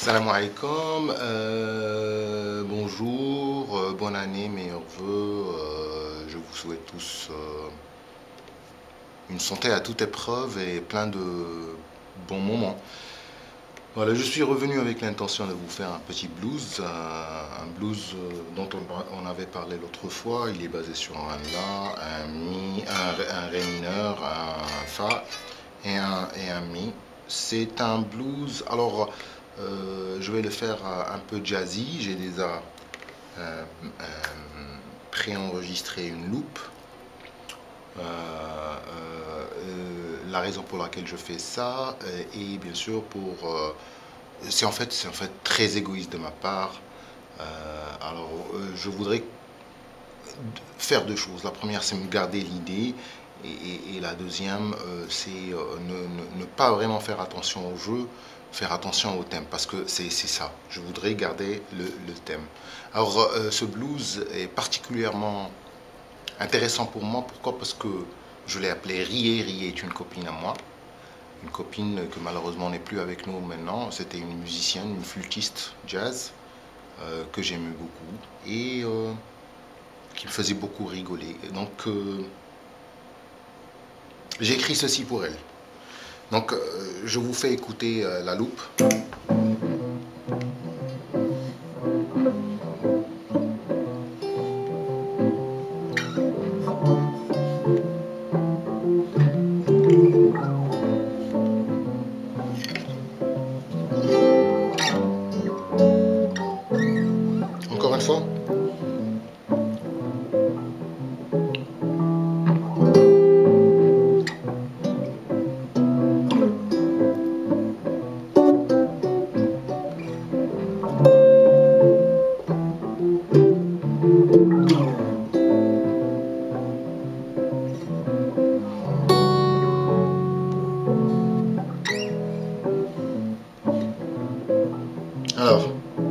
Salam alaikum, bonjour, bonne année, meilleurs vœux. Je vous souhaite tous une santé à toute épreuve et plein de bons moments. Voilà, je suis revenu avec l'intention de vous faire un petit blues, un blues dont on avait parlé l'autre fois. Il est basé sur un La, un Mi, un Ré mineur, un Fa et un Mi. C'est un blues. Alors, je vais le faire un peu jazzy. J'ai déjà préenregistré une loupe. La raison pour laquelle je fais ça est bien sûr pour c'est en fait très égoïste de ma part. Je voudrais faire deux choses. La première, c'est me garder l'idée, et la deuxième, c'est ne pas vraiment faire attention au jeu, faire attention au thème, parce que c'est ça. Je voudrais garder le thème. Alors, ce blues est particulièrement intéressant pour moi. Pourquoi? Parce que je l'ai appelé Rié. Rié est une copine à moi. Une copine que malheureusement n'est plus avec nous maintenant. C'était une musicienne, une flûtiste jazz que j'aimais beaucoup et qui me faisait beaucoup rigoler. Et donc j'ai écrit ceci pour elle. Donc je vous fais écouter la loupe. Encore une fois. Alors.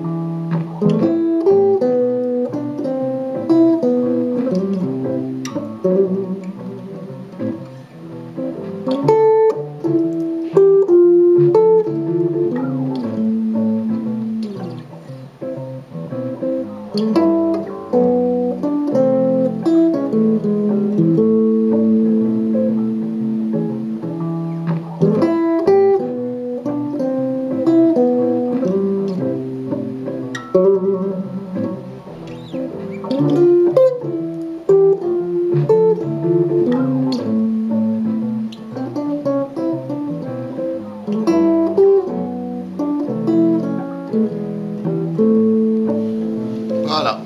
Voilà.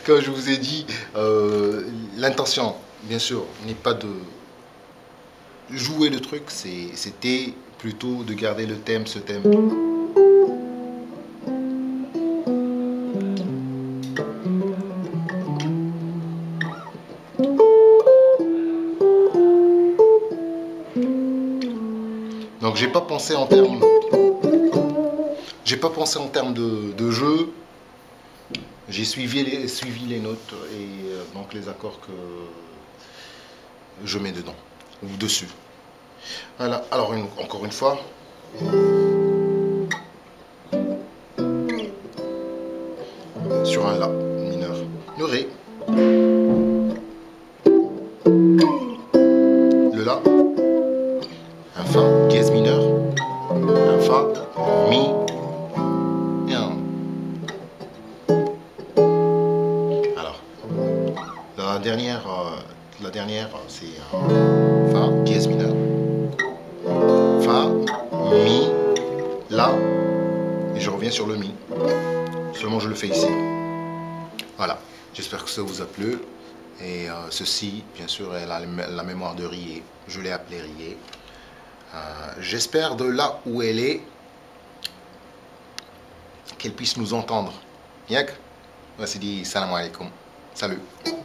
Comme je vous ai dit, l'intention, bien sûr, n'est pas de jouer le truc, c'était plutôt de garder le thème, ce thème. Donc j'ai pas pensé en termes, de jeu. J'ai suivi les notes et donc les accords que je mets dedans ou dessus. Voilà. Alors encore une fois. Sur un La mineur, le Ré, le La, un Fa dièse mineur, un Fa, Mi et un. Alors, la dernière c'est un Fa dièse mineur, Fa, Mi, La, et je reviens sur le Mi. Seulement je le fais ici. Voilà, j'espère que ça vous a plu. Et ceci, bien sûr, est la mémoire de Rié. Je l'ai appelée Rié. J'espère de là où elle est, qu'elle puisse nous entendre. Yak, voici dit salam alaikum. Salut.